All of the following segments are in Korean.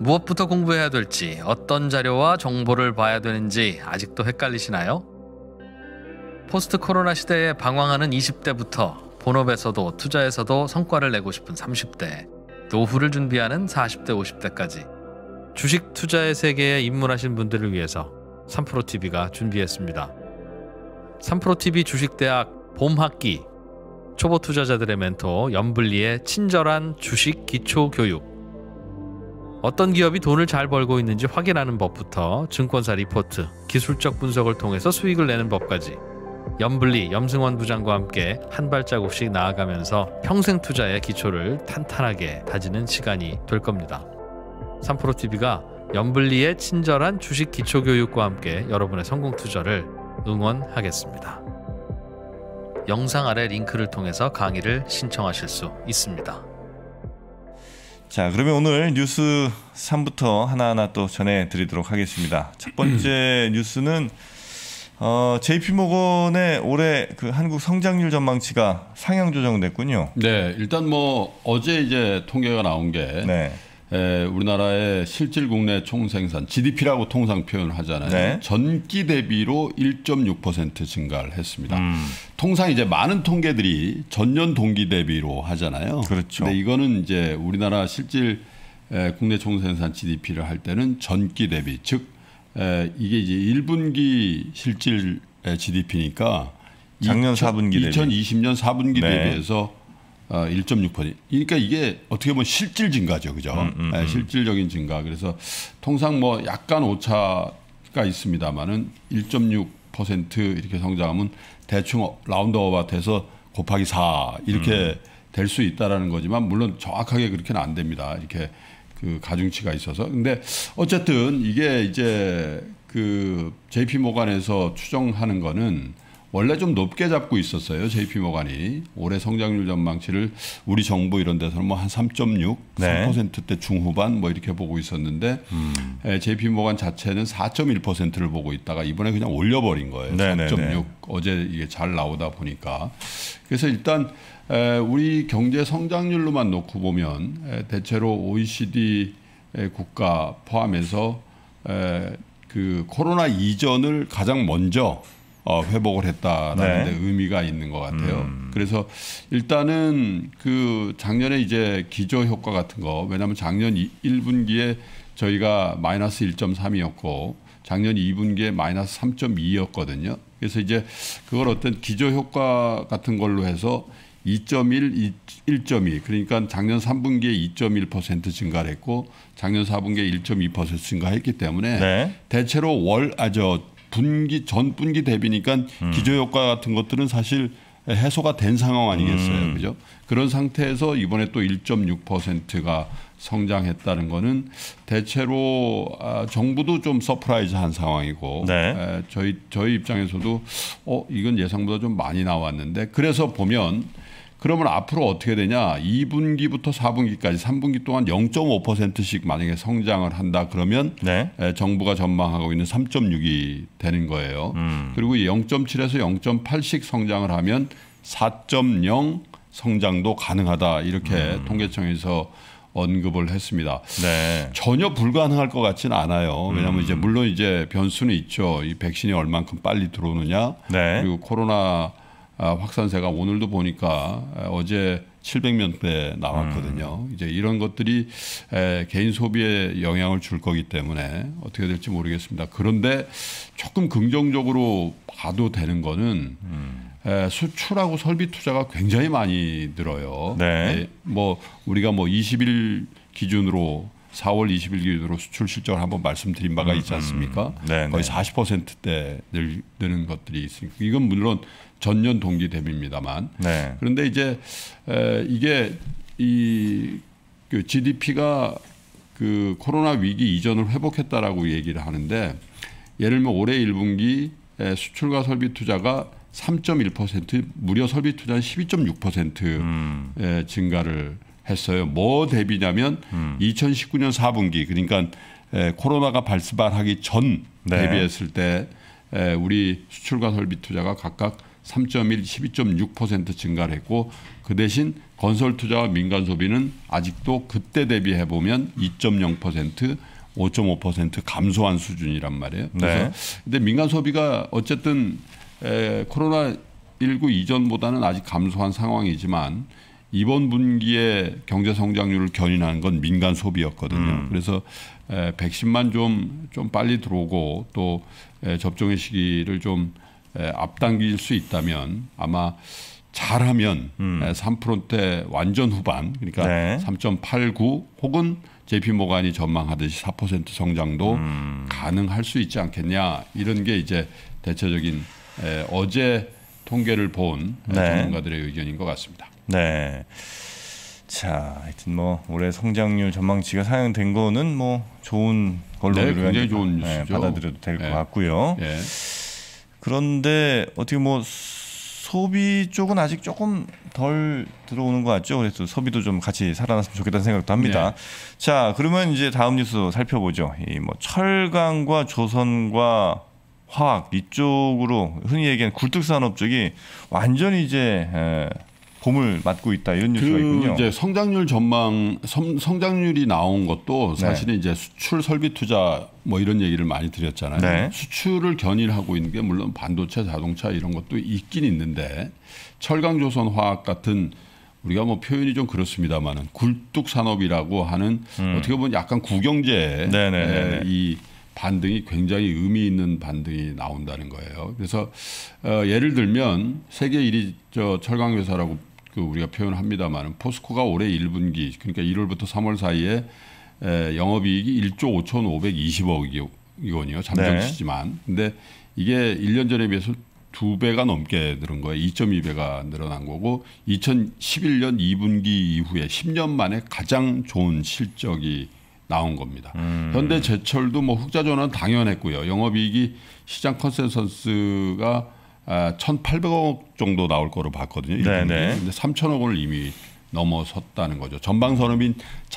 무엇부터 공부해야 될지, 어떤 자료와 정보를 봐야 되는지 아직도 헷갈리시나요? 포스트 코로나 시대에 방황하는 20대부터 본업에서도 투자에서도 성과를 내고 싶은 30대, 노후를 준비하는 40대, 50대까지 주식 투자의 세계에 입문하신 분들을 위해서 3프로TV가 준비했습니다. 3프로TV 주식대학 봄학기, 초보 투자자들의 멘토 염블리의 친절한 주식 기초교육, 어떤 기업이 돈을 잘 벌고 있는지 확인하는 법부터 증권사 리포트, 기술적 분석을 통해서 수익을 내는 법까지 염블리, 염승원 부장과 함께 한 발자국씩 나아가면서 평생 투자의 기초를 탄탄하게 다지는 시간이 될 겁니다. 3프로TV가 염블리의 친절한 주식 기초교육과 함께 여러분의 성공 투자를 응원하겠습니다. 영상 아래 링크를 통해서 강의를 신청하실 수 있습니다. 자, 그러면 오늘 뉴스 3부터 하나하나 또 전해드리도록 하겠습니다. 첫 번째 뉴스는 JP모건의 올해 그 한국 성장률 전망치가 상향 조정됐군요. 네, 일단 뭐 어제 이제 통계가 나온 게 네. 우리나라의 실질 국내 총생산 GDP라고 통상 표현을 하잖아요. 네. 전기 대비로 1.6% 증가를 했습니다. 통상 이제 많은 통계들이 전년 동기 대비로 하잖아요. 그렇죠. 근데 이거는 이제 우리나라 실질 국내 총생산 GDP를 할 때는 전기 대비, 즉 이게 이제 1분기 실질 GDP니까 작년 4분기 대비 2020년 4분기 네. 대비해서 1.6%. 그러니까 이게 어떻게 보면 실질 증가죠, 그죠? 실질적인 증가. 그래서 통상 뭐 약간 오차가 있습니다만은 1.6% 이렇게 성장하면 대충 라운드업돼서 곱하기 4 이렇게 될 수 있다라는 거지만 물론 정확하게 그렇게는 안 됩니다. 이렇게 그 가중치가 있어서. 근데 어쨌든 이게 이제 그 JP모간에서 추정하는 거는 원래 좀 높게 잡고 있었어요. JP모간이 올해 성장률 전망치를 우리 정부 이런 데서는 뭐 한 3.6, 네. 3%대 중후반 뭐 이렇게 보고 있었는데 JP모간 자체는 4.1%를 보고 있다가 이번에 그냥 올려버린 거예요. 4.6. 어제 이게 잘 나오다 보니까. 그래서 일단 우리 경제 성장률로만 놓고 보면 대체로 OECD 국가 포함해서 그 코로나 이전을 가장 먼저 회복을 했다라는 데 의미가 있는 것 같아요. 그래서 일단은 그 작년에 이제 기저 효과 같은 거, 왜냐하면 작년 1분기에 저희가 마이너스 1.3이었고 작년 2분기에 마이너스 3.2였거든요. 그래서 이제 그걸 어떤 기저 효과 같은 걸로 해서 2.1, 1.2 그러니까 작년 3분기에 2.1% 증가를 했고 작년 4분기에 1.2% 증가했기 때문에 네. 대체로 전 분기 대비니까 기저 효과 같은 것들은 사실 해소가 된 상황 아니겠어요, 그죠? 그런 상태에서 이번에 또 1.6%가 성장했다는 거는 대체로 정부도 좀 서프라이즈한 상황이고 네. 저희 입장에서도 이건 예상보다 좀 많이 나왔는데 그래서 보면. 그러면 앞으로 어떻게 되냐? 2분기부터 4분기까지 3분기 동안 0.5%씩 만약에 성장을 한다 그러면 네. 정부가 전망하고 있는 3.6이 되는 거예요. 그리고 0.7에서 0.8씩 성장을 하면 4.0 성장도 가능하다 이렇게 통계청에서 언급을 했습니다. 네. 전혀 불가능할 것 같지는 않아요. 왜냐하면 이제 물론 이제 변수는 있죠. 이 백신이 얼만큼 빨리 들어오느냐. 네. 그리고 코로나 확산세가 오늘도 보니까 어제 700명대 나왔거든요. 이제 이런 것들이 개인 소비에 영향을 줄 거기 때문에 어떻게 될지 모르겠습니다. 그런데 조금 긍정적으로 봐도 되는 거는 수출하고 설비 투자가 굉장히 많이 늘어요. 네. 뭐 우리가 뭐 20일 기준으로 4월 20일 기준으로 수출 실적을 한번 말씀드린 바가 있지 않습니까? 거의 40%대 느는 것들이 있으니까 이건 물론 전년 동기 대비입니다만. 네. 그런데 이제 이게 그 GDP가 그 코로나 위기 이전을 회복했다라고 얘기를 하는데 예를 들면 올해 1분기 수출과 설비 투자가 3.1% 무려 설비 투자는 12.6% 증가를 했어요. 뭐 대비냐면 2019년 4분기 그러니까 코로나가 발발하기 전 대비했을 때 우리 수출과 설비 투자가 각각 3.1, 12.6% 증가를 했고 그 대신 건설 투자와 민간 소비는 아직도 그때 대비해 보면 2.0%, 5.5% 감소한 수준이란 말이에요. 그래서 네. 근데 민간 소비가 어쨌든 코로나19 이전보다는 아직 감소한 상황이지만 이번 분기에 경제 성장률을 견인하는 건 민간 소비였거든요. 그래서 백신만 좀 빨리 들어오고 또 접종의 시기를 좀 앞당길 수 있다면 아마 잘하면 3%대 완전 후반 그러니까 네. 3.89 혹은 JP모간이 전망하듯이 4% 성장도 가능할 수 있지 않겠냐 이런 게 이제 대체적인 어제 통계를 본 네. 전문가들의 의견인 것 같습니다. 네. 자, 하여튼 뭐 올해 성장률 전망치가 상향된 거는 뭐 좋은 걸로 네, 우리가 굉장히 이제 좋은 뉴스죠. 받아들여도 될 것 네. 같고요. 예. 그런데 어떻게 뭐 소비 쪽은 아직 조금 덜 들어오는 것 같죠. 그래서 소비도 좀 같이 살아났으면 좋겠다는 생각도 합니다. 네. 자, 그러면 이제 다음 뉴스 살펴보죠. 이 뭐 철강과 조선과 화학 이쪽으로 흔히 얘기하는 굴뚝산업 쪽이 완전히 이제 봄을 맞고 있다 이런 뉴스가 있군요. 이제 성장률 전망, 성장률이 나온 것도 사실은 이제 수출 설비 투자 뭐 이런 얘기를 많이 드렸잖아요. 네. 수출을 견인하고 있는 게 물론 반도체, 자동차 이런 것도 있긴 있는데 철강, 조선, 화학 같은 우리가 뭐 표현이 좀 그렇습니다만은 굴뚝 산업이라고 하는 어떻게 보면 약간 구경제의 이 반등이 굉장히 의미 있는 반등이 나온다는 거예요. 그래서 예를 들면 세계 1위 철강 회사라고 우리가 표현합니다만 포스코가 올해 1분기 그러니까 1월부터 3월 사이에 영업이익이 1조 5,520억 원이요. 잠정치지만. 근데 이게 1년 전에 비해서 2배가 넘게 늘은 거예요. 2.2배가 늘어난 거고 2011년 2분기 이후에 10년 만에 가장 좋은 실적이 나온 겁니다. 현대제철도 뭐 흑자 전환 당연했고요. 영업이익이 시장 컨센서스가 1,800억 정도 나올 거로 봤거든요. 그런데 3,000억 원을 이미 넘어섰다는 거죠. 전방 산업인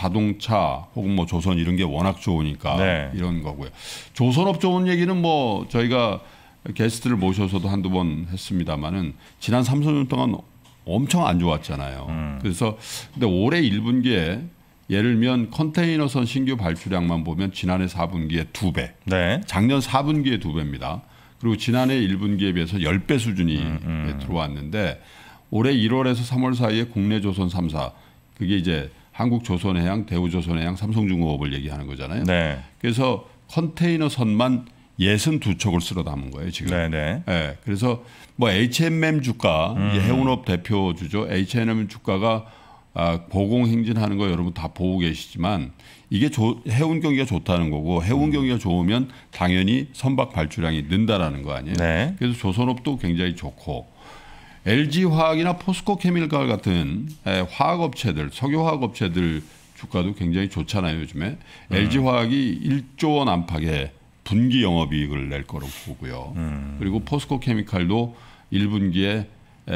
자동차 혹은 뭐 조선 이런 게 워낙 좋으니까 이런 거고요. 조선업 좋은 얘기는 뭐 저희가 게스트를 모셔서도 한두 번 했습니다만은 지난 3, 4년 동안 엄청 안 좋았잖아요. 그래서 근데 올해 1분기에 예를 들면 컨테이너선 신규 발주량만 보면 지난해 4분기에 2배, 작년 4분기에 2배입니다. 그리고 지난해 1분기에 비해서 10배 수준이 들어왔는데 올해 1월에서 3월 사이에 국내 조선 3사 그게 이제 한국조선해양, 대우조선해양, 삼성중공업을 얘기하는 거잖아요. 그래서 컨테이너선만 62척을 쓸어 담은 거예요 지금. 그래서 뭐 H&M 주가 이게 해운업 대표주죠. H&M 주가가 고공행진하는 거 여러분 다 보고 계시지만 이게 해운 경기가 좋다는 거고 해운 경기가 좋으면 당연히 선박 발주량이 는다라는 거 아니에요. 그래서 조선업도 굉장히 좋고 LG화학이나 포스코케미칼 같은 화학업체들, 석유화학업체들 주가도 굉장히 좋잖아요 요즘에. LG화학이 1조 원 안팎의 분기 영업이익을 낼 거로 보고요. 그리고 포스코케미칼도 1분기에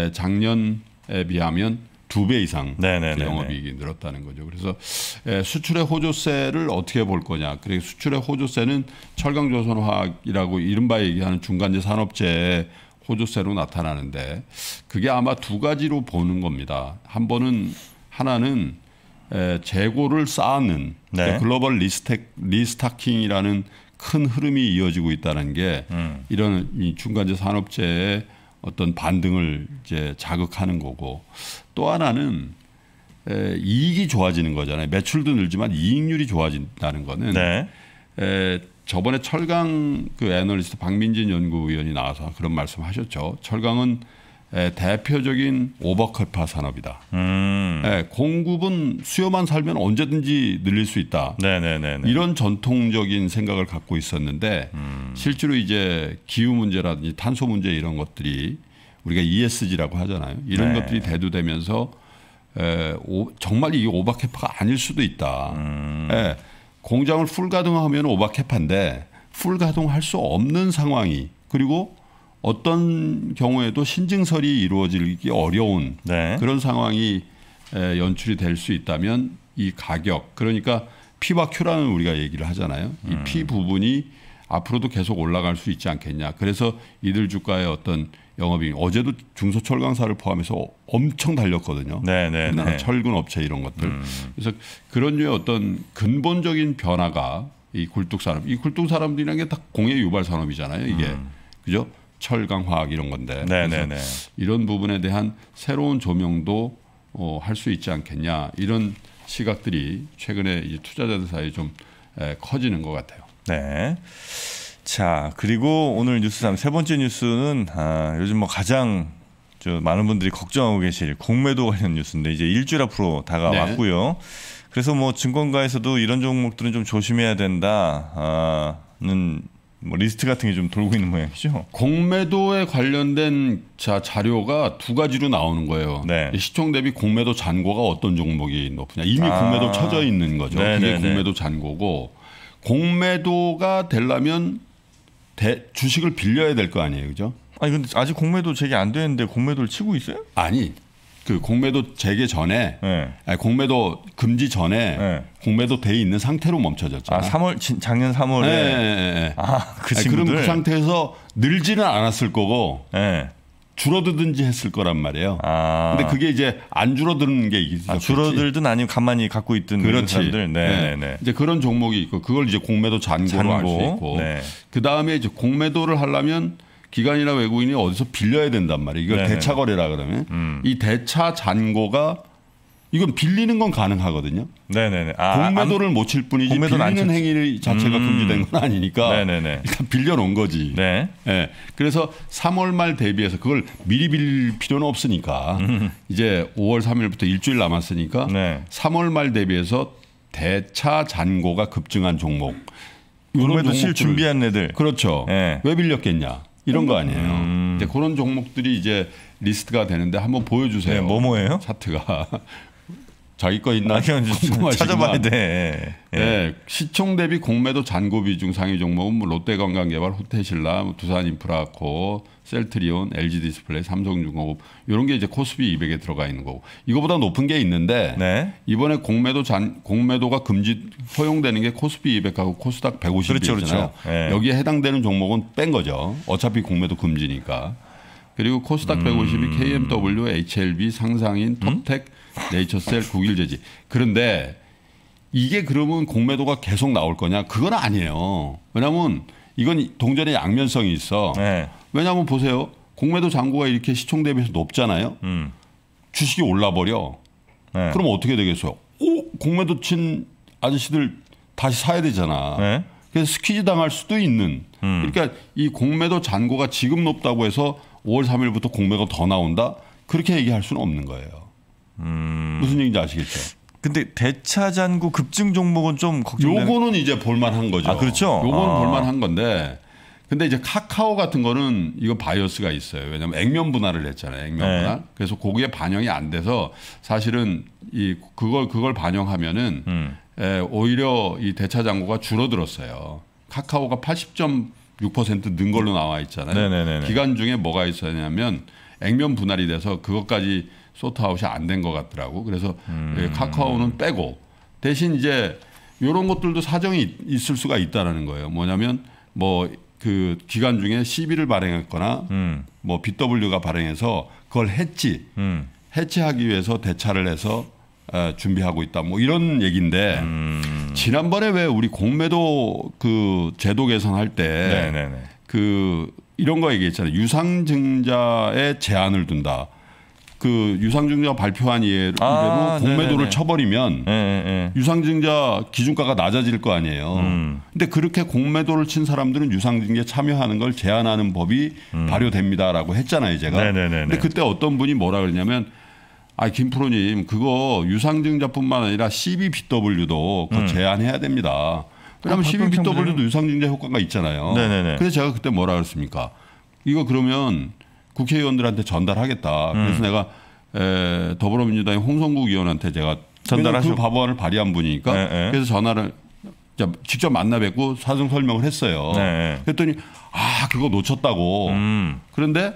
작년에 비하면 2배 이상 영업이익이 늘었다는 거죠. 그래서 수출의 호조세를 어떻게 볼 거냐. 그래서 수출의 호조세는 철강조선화학이라고 이른바 얘기하는 중간재 산업재의 호조세로 나타나는데 그게 아마 두 가지로 보는 겁니다. 하나는 재고를 쌓는 글로벌 리스타킹이라는 큰 흐름이 이어지고 있다는 게 이런 이 중간재 산업재의 어떤 반등을 이제 자극하는 거고 또 하나는 이익이 좋아지는 거잖아요. 매출도 늘지만 이익률이 좋아진다는 거는 저번에 철강 그 애널리스트 박민진 연구위원이 나와서 그런 말씀하셨죠. 철강은 대표적인 오버캐파 산업이다. 공급은 수요만 살면 언제든지 늘릴 수 있다. 이런 전통적인 생각을 갖고 있었는데 실제로 이제 기후 문제라든지 탄소 문제 이런 것들이 우리가 ESG라고 하잖아요. 이런 것들이 대두되면서 정말 이게 오버캐파가 아닐 수도 있다. 공장을 풀가동하면 오버캐파인데 풀가동할 수 없는 상황이 그리고 어떤 경우에도 신증설이 이루어지기 어려운 그런 상황이 연출이 될 수 있다면 이 가격 그러니까 P와 Q라는 우리가 얘기를 하잖아요. 이 P 부분이 앞으로도 계속 올라갈 수 있지 않겠냐. 그래서 이들 주가의 어떤 영업이 어제도 중소철강사를 포함해서 엄청 달렸거든요. 네네네. 철근 업체 이런 것들. 그래서 그런 류의 어떤 근본적인 변화가 이 굴뚝산업, 이 굴뚝산업이라는 게 다 공해 유발 산업이잖아요. 이게 그죠? 철강, 화학 이런 건데. 네네네. 이런 부분에 대한 새로운 조명도 할 수 있지 않겠냐 이런 시각들이 최근에 이제 투자자들 사이에 좀 커지는 것 같아요. 네. 자, 그리고 오늘 뉴스 3 세 번째 뉴스는 요즘 뭐 가장 많은 분들이 걱정하고 계실 공매도 관련 뉴스인데 이제 일주일 앞으로 다가왔고요. 그래서 뭐 증권가에서도 이런 종목들은 좀 조심해야 된다는 뭐 리스트 같은 게 좀 돌고 있는 모양이죠. 공매도에 관련된 자료가 두 가지로 나오는 거예요. 네. 시총 대비 공매도 잔고가 어떤 종목이 높으냐. 이미 공매도 쳐져 있는 거죠. 그게 공매도 잔고고 공매도가 되려면 주식을 빌려야 될 거 아니에요, 그죠? 아니 근데 아직 공매도 제기 안 되는데 공매도를 치고 있어요? 아니, 그 공매도 재개 전에, 아니, 공매도 금지 전에 공매도 돼 있는 상태로 멈춰졌잖아요. 3월 작년 3월에. 그 친구들. 그럼 그 상태에서 늘지는 않았을 거고. 줄어들든지 했을 거란 말이에요. 근데 그게 이제 안 줄어드는 게 있었겠지. 줄어들든 아니면 가만히 갖고 있든 그렇지. 사람들. 네. 이제 그런 종목이 있고 그걸 이제 공매도 잔고로 알 수 있고. 그 다음에 이제 공매도를 하려면 기관이나 외국인이 어디서 빌려야 된단 말이에요. 이걸 대차 거래라 그러면 이 대차 잔고가 이건 빌리는 건 가능하거든요. 네네네. 공매도를 못 칠 뿐이지 빌리는 행위 자체가 금지된 건 아니니까 일단 빌려놓은 거지. 그래서 3월 말 대비해서 그걸 미리 빌릴 필요는 없으니까 이제 5월 3일부터 일주일 남았으니까 3월 말 대비해서 대차 잔고가 급증한 종목. 공매도 실 준비한 애들. 그렇죠. 왜 빌렸겠냐. 이런 거 아니에요. 이제 그런 종목들이 이제 리스트가 되는데 한번 보여주세요. 뭐예요? 차트가. 자기 거 있나? 찾아봐야 돼. 시총 대비 공매도 잔고 비중 상위 종목은 뭐 롯데관광개발, 호텔신라, 두산인프라코, 셀트리온, LG디스플레이, 삼성중공업 이런 게 이제 코스피 200에 들어가 있는 거고 이거보다 높은 게 있는데 이번에 공매도가 허용되는 게 코스피 200하고 코스닥 150이잖아요. 그렇죠. 여기에 해당되는 종목은 뺀 거죠. 어차피 공매도 금지니까. 그리고 코스닥 150이 KMW, HLB, 상상인, 톱텍, 네이처셀, 국일제지. 그런데 이게 그러면 공매도가 계속 나올 거냐? 그건 아니에요. 왜냐하면 이건 동전의 양면성이 있어. 왜냐하면 보세요. 공매도 잔고가 이렇게 시총 대비해서 높잖아요. 주식이 올라버려. 그럼 어떻게 되겠어요? 공매도 친 아저씨들 다시 사야 되잖아. 그래서 스퀴즈 당할 수도 있는. 그러니까 이 공매도 잔고가 지금 높다고 해서 5월 3일부터 공매가 더 나온다? 그렇게 얘기할 수는 없는 거예요. 무슨 얘기인지 아시겠죠? 근데 대차 잔고 급증 종목은 좀 걱정되는. 요거는 이제 볼만한 거죠. 그렇죠. 요거는 볼만한 건데. 근데 이제 카카오 같은 거는 이거 바이어스가 있어요. 왜냐하면 액면 분할을 했잖아요. 액면 분할. 그래서 거기에 반영이 안 돼서 사실은 그걸 반영하면은 오히려 이 대차 잔고가 줄어들었어요. 카카오가 80.6% 는 걸로 나와 있잖아요. 기간 중에 뭐가 있었냐면 액면 분할이 돼서 그것까지 소트아웃이 안 된 것 같더라고. 그래서 카카오는 빼고 대신 이제 이런 것들도 사정이 있을 수가 있다라는 거예요. 뭐냐면 뭐 그 기간 중에 CB를 발행했거나 뭐 BW가 발행해서 그걸 해치하기 위해서 대차를 해서 준비하고 있다. 뭐 이런 얘기인데 지난번에 왜 우리 공매도 그 제도 개선할 때 그 이런 거 얘기했잖아요. 유상증자에 제한을 둔다. 그 유상증자 발표한 이래로 공매도를 쳐버리면 유상증자 기준가가 낮아질 거 아니에요. 근데 그렇게 공매도를 친 사람들은 유상증자에 참여하는 걸 제한하는 법이 발효됩니다라고 했잖아요, 제가. 근데 그때 어떤 분이 뭐라 그러냐면 김프로님 그거 유상증자뿐만 아니라 CBBW도 그거 제한해야 됩니다. 왜냐하면 CBBW도 유상증자 효과가 있잖아요. 그래서 제가 그때 뭐라 그랬습니까? 이거 그러면 국회의원들한테 전달하겠다. 그래서 내가 더불어민주당의 홍성국 의원한테 제가 그 법안을 발의한 분이니까 그래서 전화를 직접 만나 뵙고 사정 설명을 했어요. 그랬더니 그거 놓쳤다고. 그런데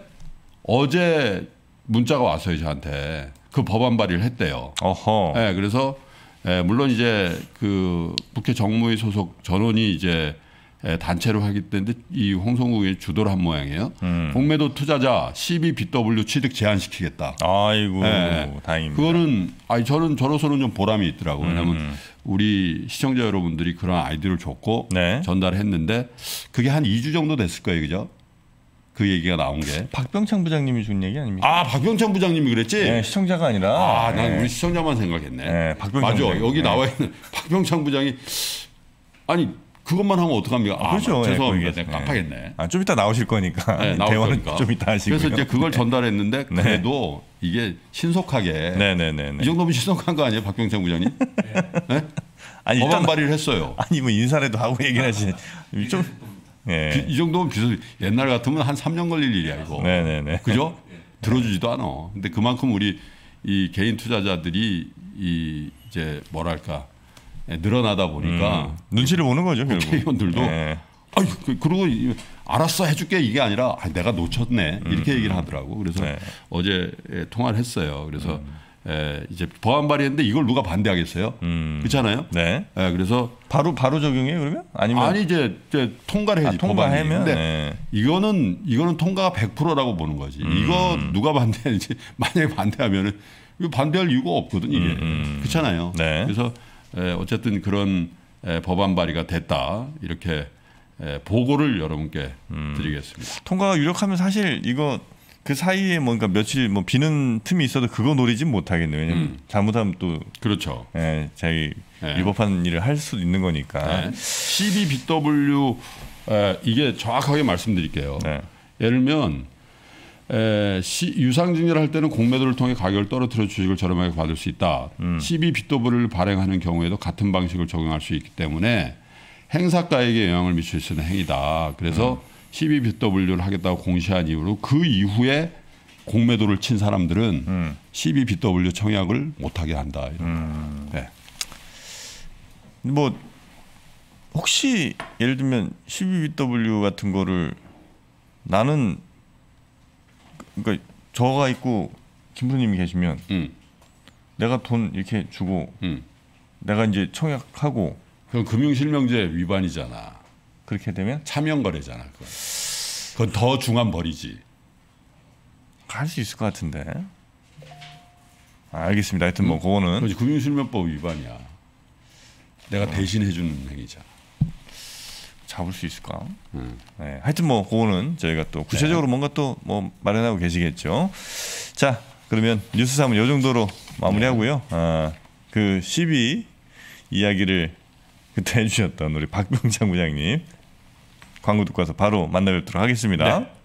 어제 문자가 왔어요 저한테. 그 법안 발의를 했대요. 그래서 물론 이제 그 국회 정무위 소속 전원이 이제 단체로 하기 때문에 이 홍성국이 주도를 한 모양이에요. 공매도 투자자 12BW 취득 제한시키겠다. 아이고 다행입니다. 그거는 저는 저로서는 좀 보람이 있더라고요. 왜냐하면 우리 시청자 여러분들이 그런 아이디어를 줬고 네. 전달했는데 그게 한 2주 정도 됐을 거예요, 그죠? 그 얘기가 나온 게. 박병창 부장님이 준 얘기 아닙니까? 박병창 부장님이 그랬지? 네, 시청자가 아니라. 난 우리 시청자만 생각했네. 네, 박병창 맞아. 부장님. 여기 나와 있는 박병창 부장이 그것만 하면 어떡합니까? 그렇죠. 죄송합니다. 내가 깜빡했네. 좀 이따 나오실 거니까. 네, 대화는 좀 이따 하시고요. 그래서 이제 그걸 전달했는데 그래도 이게 신속하게. 네네네. 이 정도면 신속한 거 아니에요, 박병창 부장님? 네? 아니 법안 일단 발의를 했어요. 아니 뭐 인사라도 하고 얘기를 하시. 좀. 네. 이 정도면 옛날 같으면 한 3년 걸릴 일이야 이거. 네네네. 그죠? 들어주지도 않아. 근데 그만큼 우리 이 개인 투자자들이 이제 뭐랄까 늘어나다 보니까 눈치를 보는 거죠 결국. 국회의원들도 네. 그리고 알았어 해줄게 이게 아니라 내가 놓쳤네 이렇게 얘기를 하더라고. 그래서 네. 어제 통화를 했어요. 그래서 이제 법안 발의했는데 이걸 누가 반대하겠어요? 그렇잖아요. 네. 그래서 바로 적용해요 그러면? 아니면 이제 통과를 해야지. 통과하면. 근데 이거는 통과가 100%라고 보는 거지. 이거 누가 반대하는지 만약에 반대하면은 이거 반대할 이유가 없거든 이게. 그렇잖아요. 네. 그래서 어쨌든 그런 법안 발의가 됐다 이렇게 보고를 여러분께 드리겠습니다. 통과가 유력하면 사실 이거 그 사이에 뭔가 며칠 비는 틈이 있어도 그거 노리진 못하겠네요. 왜냐면 잘못하면 또 그렇죠. 자기 위법한 일을 할 수도 있는 거니까. 12BW 이게 정확하게 말씀드릴게요. 네. 예를 들면 유상증자를 할 때는 공매도를 통해 가격을 떨어뜨려 주식을 저렴하게 받을 수 있다. 12BW를 발행하는 경우에도 같은 방식을 적용할 수 있기 때문에 행사가액에 영향을 미칠 수 있는 행위다. 그래서 12BW를 하겠다고 공시한 이후로 그 이후에 공매도를 친 사람들은 12BW 청약을 못하게 한다. 네. 뭐 혹시 예를 들면 12BW 같은 거를 나는 그러니까 저가 있고 김부님이 계시면 내가 돈 이렇게 주고 내가 이제 청약하고 그건 금융실명제 위반이잖아. 그렇게 되면 차명거래잖아. 그건 더 중한 벌이지. 할 수 있을 것 같은데. 알겠습니다. 하여튼 뭐 그거는 그렇지, 금융실명법 위반이야. 내가 대신 해주는 행위잖아. 잡을 수 있을까? 네. 하여튼 뭐 그거는 저희가 또 구체적으로 뭔가 또 뭐 마련하고 계시겠죠. 자, 그러면 뉴스 3은 이 정도로 마무리하고요. 그 12 이야기를 그때 해주셨던 우리 박병창 부장님 광고 듣고 와서 바로 만나뵙도록 하겠습니다. 네.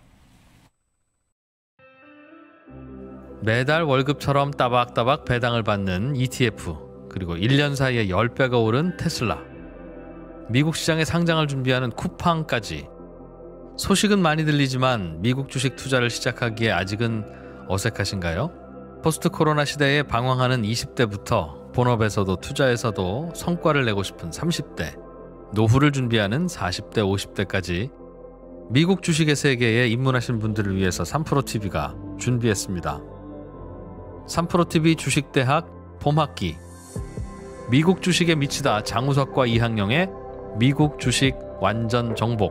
매달 월급처럼 따박따박 배당을 받는 ETF, 그리고 1년 사이에 10배가 오른 테슬라, 미국 시장에 상장을 준비하는 쿠팡까지. 소식은 많이 들리지만 미국 주식 투자를 시작하기에 아직은 어색하신가요? 포스트 코로나 시대에 방황하는 20대부터 본업에서도 투자에서도 성과를 내고 싶은 30대, 노후를 준비하는 40대, 50대까지 미국 주식의 세계에 입문하신 분들을 위해서 3프로TV가 준비했습니다. 3프로TV 주식대학 봄학기, 미국 주식에 미치다 장우석과 이항영의 미국 주식 완전 정복,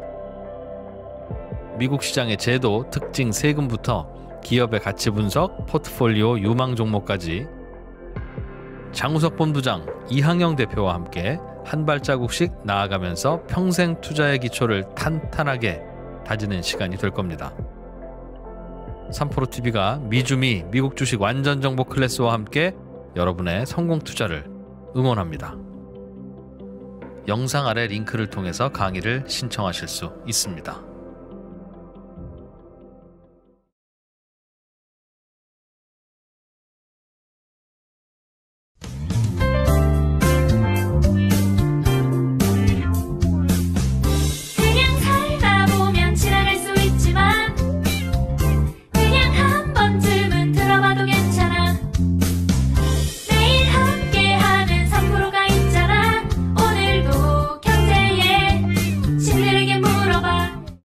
미국 시장의 제도, 특징, 세금부터 기업의 가치 분석, 포트폴리오 유망 종목까지 장우석 본부장, 이항영 대표와 함께 한 발자국씩 나아가면서 평생 투자의 기초를 탄탄하게 다지는 시간이 될 겁니다. 3프로TV가 미주미 미국 주식 완전 정보 클래스와 함께 여러분의 성공 투자를 응원합니다. 영상 아래 링크를 통해서 강의를 신청하실 수 있습니다.